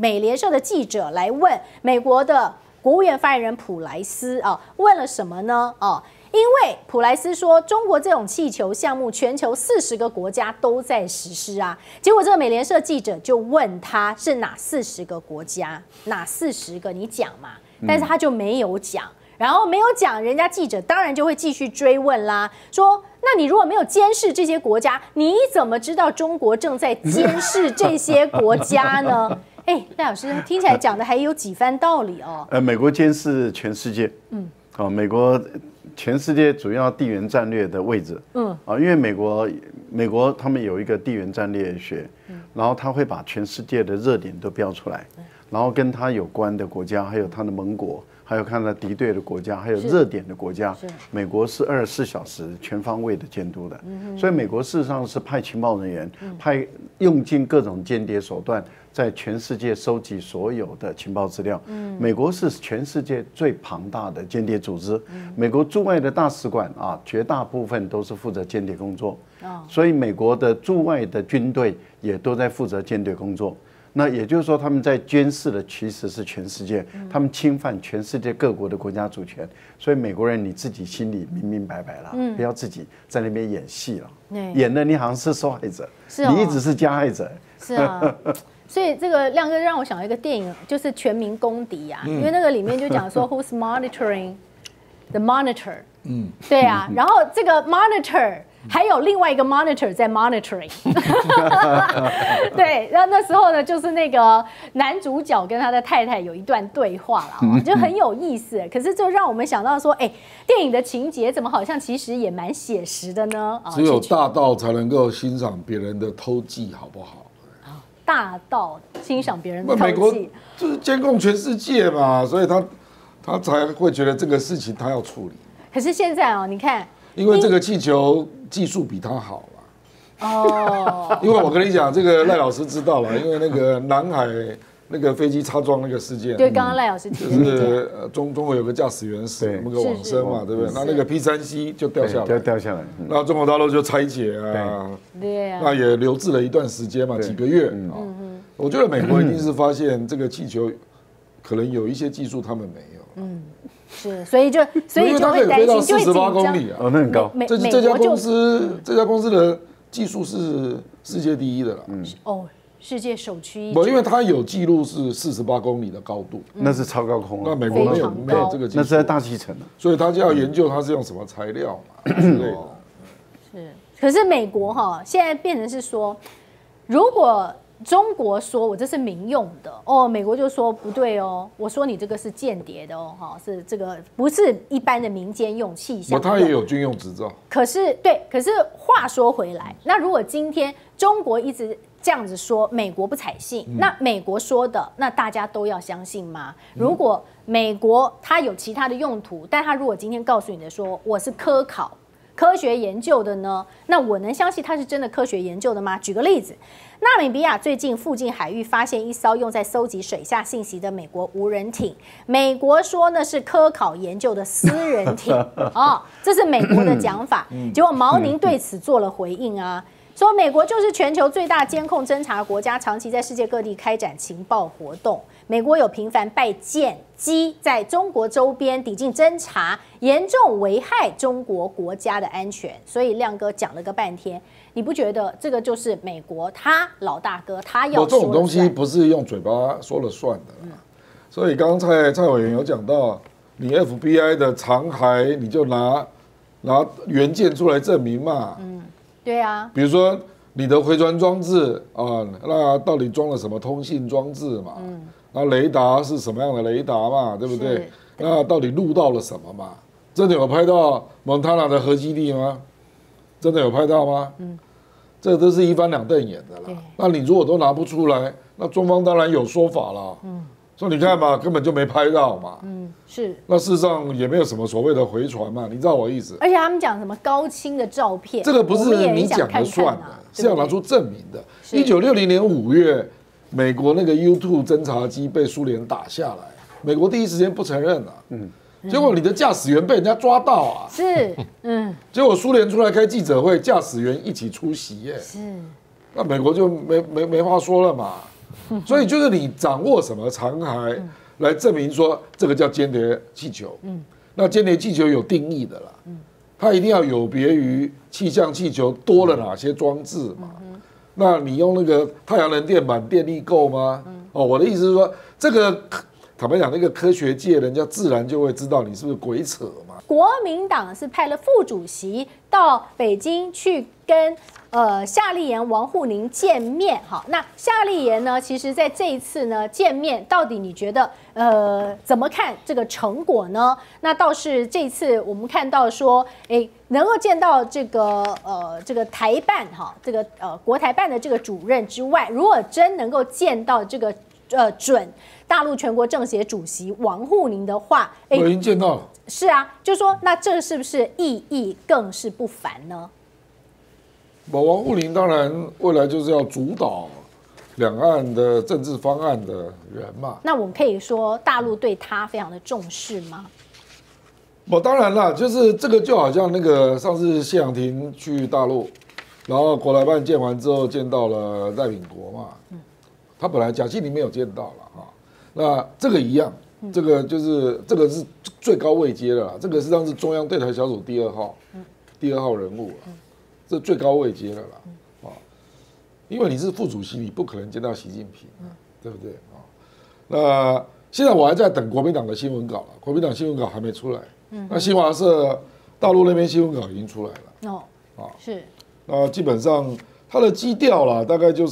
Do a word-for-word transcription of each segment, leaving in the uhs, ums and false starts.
美联社的记者来问美国的国务院发言人普莱斯啊，问了什么呢？哦。因为普莱斯说，中国这种气球项目，全球四十个国家都在实施啊。结果这个美联社记者就问他是哪四十个国家，哪四十个你讲嘛？但是他就没有讲，然后没有讲，人家记者当然就会继续追问啦，说那你如果没有监视这些国家，你怎么知道中国正在监视这些国家呢？哎，赖老师听起来讲的还有几番道理哦。 呃，美国监视全世界，嗯，好、哦，美国。全世界主要地缘战略的位置，嗯啊，因为美国美国他们有一个地缘战略学，然后他会把全世界的热点都标出来，然后跟他有关的国家，还有他的盟国，还有看他敌对的国家，还有热点的国家，美国是二十四小时全方位的监督的，所以美国事实上是派情报人员，派用尽各种间谍手段。在全世界收集所有的情报资料，美国是全世界最庞大的间谍组织。美国驻外的大使馆啊，绝大部分都是负责间谍工作，所以美国的驻外的军队也都在负责间谍工作。那也就是说，他们在监视的其实是全世界，他们侵犯全世界各国的国家主权。所以美国人你自己心里明明白白了，不要自己在那边演戏了，演的你好像是受害者，你一直是加害者。 是啊。所以这个亮哥让我想到一个电影，就是《全民公敌》啊，因为那个里面就讲说 ，Who's monitoring the monitor？ 嗯，对啊，然后这个 monitor 还有另外一个 monitor 在 monitoring， 对，然后那时候呢，就是那个男主角跟他的太太有一段对话了，就很有意思。可是就让我们想到说，哎，电影的情节怎么好像其实也蛮写实的呢？ 只有大盗才能够欣赏别人的偷技，好不好？ 大盗欣赏别人的偷技， 美国就是监控全世界嘛，所以他他才会觉得这个事情他要处理。 可是现在哦，你看， 因为这个气球技术比他好了。哦。因为我跟你讲，这个赖老师知道了，因为那个南海那个飞机擦撞那个事件， 对，刚刚赖老师提的，就是中中国有个驾驶员死，那个往生嘛，对不对？那那个 P 三 C 就掉下来， 掉掉下来， 那中国大陆就拆解啊， 对啊， 那也留置了一段时间嘛，几个月啊。我觉得美国一定是发现这个气球可能有一些技术他们没有，嗯， 是，所以就所以就会担心，就会四十八公里啊， 哦，那很高。 这这家公司这家公司的技术是世界第一的了，嗯， 哦。世界首屈， 不，因为它有记录是四十八公里的高度， 那是超高空啊。 那美国没有没有这个技术， 那是在大气层啊， 所以他就要研究它是用什么材料嘛之类的。 是，可是美国哈现在变成是说，如果中国说我这是民用的哦，美国就说不对哦，我说你这个是间谍的哦，哈，是这个不是一般的民间用气象。 它也有军用执照。 可是对，可是话说回来，那如果今天中国一直这样子说，美国不采信，嗯、那美国说的，那大家都要相信吗？如果美国它有其他的用途，但它如果今天告诉你的说我是科考、科学研究的呢，那我能相信它是真的科学研究的吗？举个例子，纳米比亚最近附近海域发现一艘用在搜集水下信息的美国无人艇，美国说那是科考研究的私人艇哦，这是美国的讲法。结果毛宁对此做了回应啊。说美国就是全球最大监控侦察国家，长期在世界各地开展情报活动。美国有频繁派舰机在中国周边抵近侦察，严重危害中国国家的安全。所以亮哥讲了个半天，你不觉得这个就是美国他老大哥他要说了算？ 这种东西不是用嘴巴说了算的。嗯、所以刚刚蔡蔡委员有讲到，你 F B I 的残骸，你就拿拿原件出来证明嘛。嗯。 对啊， 比如说你的回传装置啊，那到底装了什么通信装置嘛？嗯，那雷达是什么样的雷达嘛？对不对？那到底录到了什么嘛？真的有拍到蒙塔纳的核基地吗？真的有拍到吗？嗯，这都是一翻两瞪眼的啦。那你如果都拿不出来，那中方当然有说法了。嗯。说你看嘛，根本就没拍到嘛。嗯， 是。 那事实上也没有什么所谓的回传嘛，你知道我意思？ 而且他们讲什么高清的照片， 这个不是你讲的算的，是要拿出证明的。一九六零年五月，美国那个 U 二 侦察机被苏联打下来，美国第一时间不承认啊。嗯。结果你的驾驶员被人家抓到啊。 是。嗯。 结果苏联出来开记者会，驾驶员一起出席耶。 是。 那美国就没没没话说了嘛。 所以就是你掌握什么残骸来证明说这个叫间谍气球。嗯，那间谍气球有定义的啦，嗯，它一定要有别于气象气球多了哪些装置嘛。嗯，那你用那个太阳能电板电力够吗？哦，我的意思是说，这个坦白讲，那个科学界人家自然就会知道你是不是鬼扯嘛。 国民党是派了副主席到北京去跟呃夏立言、王沪宁见面。好，那夏立言呢，其实在这一次呢见面，到底你觉得呃怎么看这个成果呢？那倒是这次我们看到说，哎，能够见到这个呃这个台办哈，这个呃国台办的这个主任之外，如果真能够见到这个呃准大陆全国政协主席王沪宁的话， 我已经见到了。 是啊，就说那这是不是意义更是不凡呢？ 王沪宁当然未来就是要主导两岸的政治方案的人嘛。 那我们可以说大陆对他非常的重视吗？ 我当然啦，就是这个就好像那个上次谢长廷去大陆，然后国台办见完之后见到了赖炳国嘛，嗯，他本来蒋庆林没有见到了哈，那这个一样。这个就是这个是最高位阶的啦，这个实际上是中央对台小组第二号，第二号人物了，这最高位阶的啦，啊，因为你是副主席，你不可能见到习近平，对不对啊？那现在我还在等国民党的新闻稿了，国民党新闻稿还没出来，那新华社大陆那边新闻稿已经出来了， 哦，啊，是， 那基本上它的基调啦，大概就是。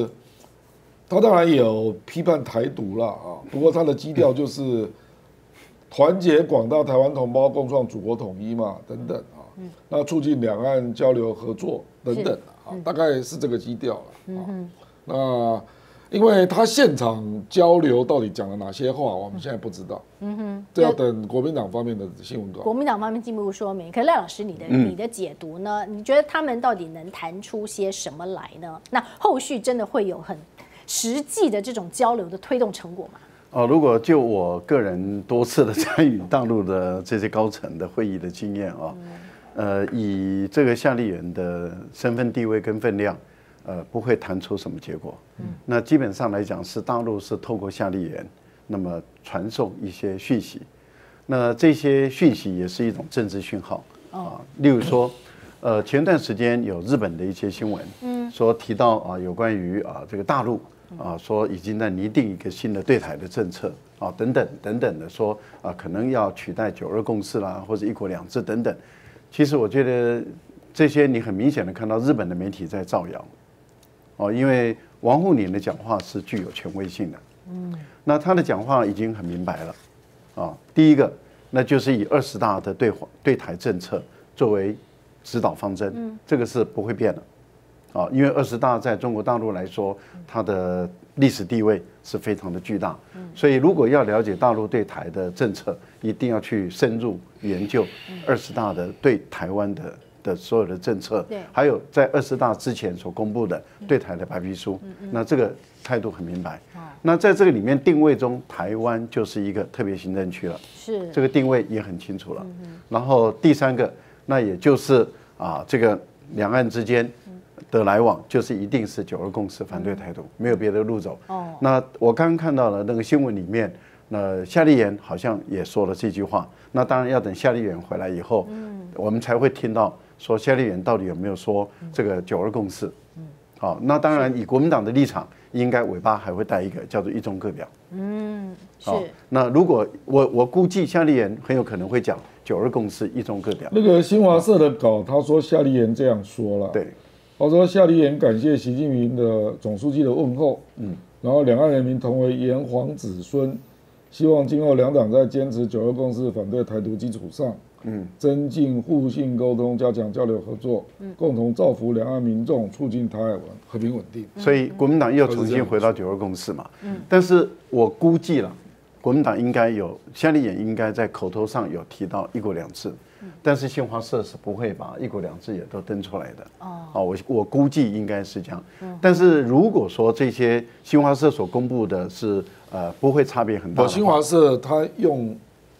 他当然也有批判台独啦啊，不过他的基调就是团结广大台湾同胞，共创祖国统一嘛，等等啊，那促进两岸交流合作等等啊，大概是这个基调了啊。那因为他现场交流到底讲了哪些话，我们现在不知道，嗯哼，这要等国民党方面的新闻稿。 国民党方面进一步说明。可是赖老师，你的你的解读呢？你觉得他们到底能谈出些什么来呢？那后续真的会有很实际的这种交流的推动成果吗？ 哦，如果就我个人多次的参与大陆的这些高层的会议的经验啊，呃，以这个夏立言的身份地位跟分量，呃，不会谈出什么结果。那基本上来讲，是大陆是透过夏立言，那么传送一些讯息，那这些讯息也是一种政治讯号啊，例如说。呃，前段时间有日本的一些新闻，嗯，说提到啊，有关于啊这个大陆啊，说已经在拟定一个新的对台的政策啊，等等等等的说啊，可能要取代九二共识啦，或者一国两制等等。其实我觉得这些你很明显的看到日本的媒体在造谣，哦，因为王沪宁的讲话是具有权威性的，嗯，那他的讲话已经很明白了，啊，第一个那就是以二十大的对对台政策作为指导方针，这个是不会变的，啊，因为二十大在中国大陆来说，它的历史地位是非常的巨大，所以如果要了解大陆对台的政策，一定要去深入研究二十大的对台湾的的所有的政策，还有在二十大之前所公布的对台的白皮书，那这个态度很明白。那在这个里面定位中，台湾就是一个特别行政区了，是这个定位也很清楚了。然后第三个。那也就是啊，这个两岸之间的来往，就是一定是九二共识反对台独，没有别的路走。哦，那我刚刚看到了那个新闻里面，那夏立言好像也说了这句话。那当然要等夏立言回来以后，嗯，我们才会听到说夏立言到底有没有说这个九二共识。嗯，好，那当然以国民党的立场，应该尾巴还会带一个叫做一中各表。嗯，是。那如果我我估计夏立言很有可能会讲。九二共识，一中各表。 那个新华社的稿，他说夏立言这样说了， 对， 他说夏立言感谢习近平的总书记的问候，嗯，然后两岸人民同为炎黄子孙，希望今后两党在坚持九二共识、反对台独基础上，嗯，增进互信沟通，加强交流合作，嗯，共同造福两岸民众，促进台海和平稳定。 所以国民党又重新回到九二共识嘛，嗯，但是我估计了。国民党应该有夏立言应该在口头上有提到一国两制，但是新华社是不会把一国两制也都登出来的。哦，我我估计应该是这样。但是如果说这些新华社所公布的是呃不会差别很大的话， 新华社他用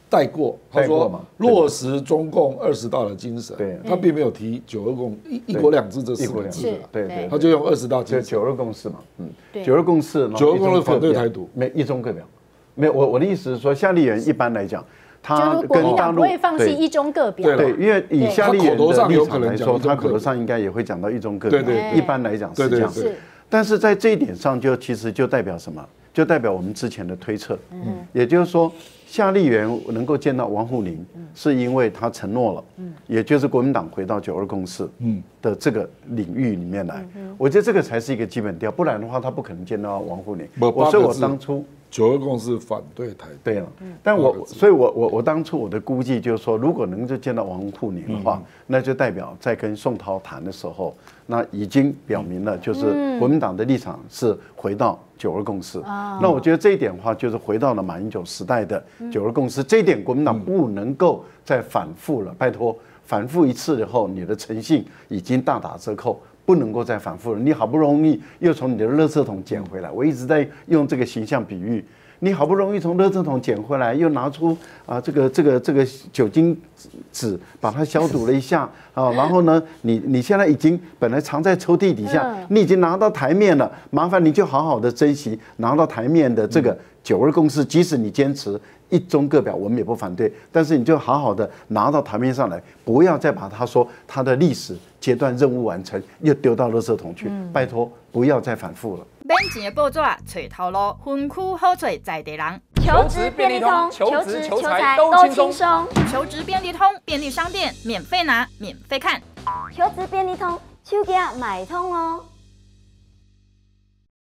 带过，他说带过嘛落实中共二十大的精神， 对他并没有提九二共一一国两制这一四国两制个字的， 对对， 他就用二十大精神。 就九二共识嘛，嗯， 对九二共识，然后九二共识一中各反对表台独， 没一中各表，没有我我的意思是说，夏立言一般来讲，他就是国民党不跟大陆对会放弃一中各表。 对对，因为以夏立言他口头的立上有可能场来说， 讲一中各表他口头上应该也会讲到一中各表， 对对一般来讲是这样。 对对是但是在这一点上，就其实就代表什么？就代表我们之前的推测，嗯，也就是说，夏立言能够见到王沪宁，是因为他承诺了，嗯，也就是国民党回到九二共识，嗯的这个领域里面来，我觉得这个才是一个基本调，不然的话，他不可能见到王沪宁。 不我所以，我八个字当初九二共识反对台独， 对了，但我所以我，我我当初我的估计就是说，如果能够见到王沪宁的话，那就代表在跟宋涛谈的时候，那已经表明了，就是国民党的立场是回到九二共识。那我觉得这一点的话，就是回到了马英九时代的九二共识，这一点国民党不能够再反复了，拜托，反复一次以后，你的诚信已经大打折扣。不能够再反复了。你好不容易又从你的垃圾桶捡回来，我一直在用这个形象比喻。你好不容易从垃圾桶捡回来，又拿出啊这个这个这个酒精纸把它消毒了一下啊，然后呢，你你现在已经本来藏在抽屉底下，你已经拿到台面了，麻烦你就好好的珍惜拿到台面的这个九二共识，即使你坚持一中各表，我们也不反对，但是你就好好的拿到台面上来，不要再把它说它的历史阶段任务完成，又丢到垃圾桶去，拜托不要再反复了。 免钱的报纸找头路，分区好找在地人。 求职便利通，求职求财都轻松。 求职便利通，便利商店免费拿，免费看。 求职便利通，手机买通哦。